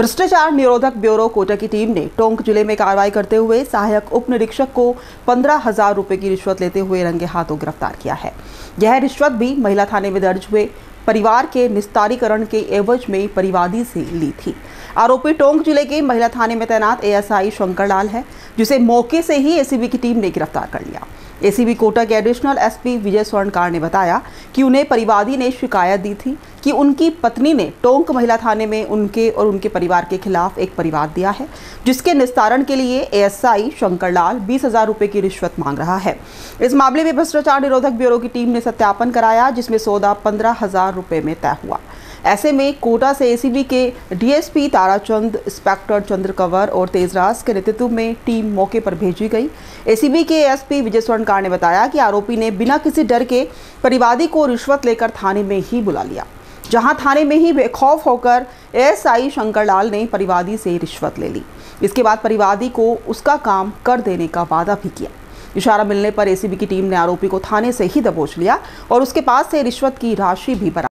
भ्रष्टाचार निरोधक ब्यूरो कोटा की टीम ने टोंक जिले में कार्रवाई करते हुए सहायक उप निरीक्षक को 15,000 रुपए की रिश्वत लेते हुए रंगे हाथों गिरफ्तार किया है। यह रिश्वत भी महिला थाने में दर्ज हुए परिवार के निस्तारीकरण के एवज में परिवादी से ली थी। आरोपी टोंक जिले के महिला थाने में तैनात एएसआई शंकर लाल है, जिसे मौके से ही एसीबी की टीम ने गिरफ्तार कर लिया। एसीबी कोटा के एडिशनल एसपी विजय स्वर्णकार ने बताया कि उन्हें परिवादी ने शिकायत दी थी कि उनकी पत्नी ने टोंक महिला थाने में उनके और उनके परिवार के खिलाफ एक परिवाद दिया है, जिसके निस्तारण के लिए एएसआई शंकर लाल 20,000 रुपए की रिश्वत मांग रहा है। इस मामले में भ्रष्टाचार निरोधक ब्यूरो की टीम ने सत्यापन कराया, जिसमें सौदा 15,000 रुपए में तय हुआ। ऐसे में कोटा से एसीबी के डीएसपी ताराचंद, इंस्पेक्टर चंद्र कंवर और तेजराज के नेतृत्व में टीम मौके पर भेजी गई। एसीबी के एसपी विजय स्वर्णकार ने बताया कि आरोपी ने बिना किसी डर के परिवादी को रिश्वत लेकर थाने में ही बुला लिया, जहां थाने में ही बेखौफ होकर एएसआई शंकर लाल ने परिवादी से रिश्वत ले ली। इसके बाद परिवादी को उसका काम कर देने का वादा भी किया। इशारा मिलने पर एसीबी की टीम ने आरोपी को थाने से ही दबोच लिया और उसके पास से रिश्वत की राशि भी बरामद